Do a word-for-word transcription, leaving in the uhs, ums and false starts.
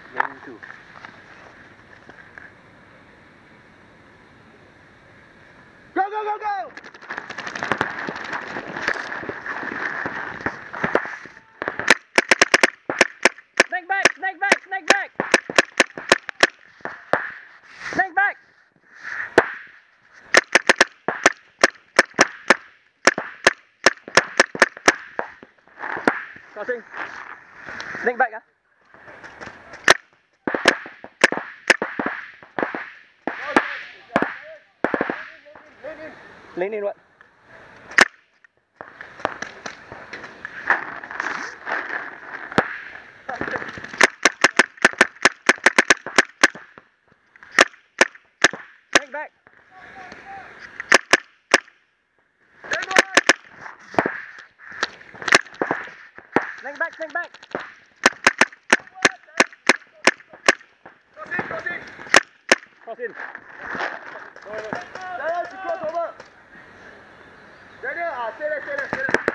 Game two. Go, go, go, go! Snake back, snake back, snake back! Snake back! Crossing. Snake back, ah. Lean in what? Snake back. Snake back, snake back. Cross in, cross in. Cross in. There, cross over. There, there. Ah, stay there, stay there, stay there.